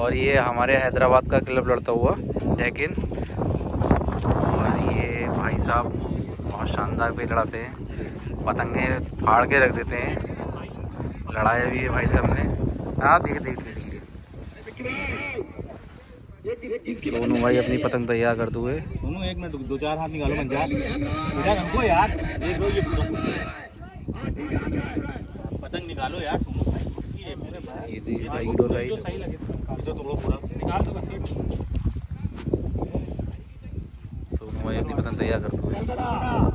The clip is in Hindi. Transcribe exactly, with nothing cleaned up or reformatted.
और ये हमारे हैदराबाद का क्लब लड़ता हुआ लेकिन, और ये भाई साहब बहुत शानदार भी लड़ाते हैं, पतंगे फाड़ के रख देते हैं। लड़ाया भी है भाई साहब ने। हाँ देख देख देख सोनू भाई अपनी पतंग तैयार कर दो। सोनू एक मिनट दो चार हाथ निकालो बन जा यार हमको यार, देख लो ये पतंग निकालो यार सोनू भाई। ये दे भाई दो भाई जो सही लगे इसे तोड़ो पूरा निकाल दो सीट। सोनू भाई अपनी पतंग तैयार कर दो।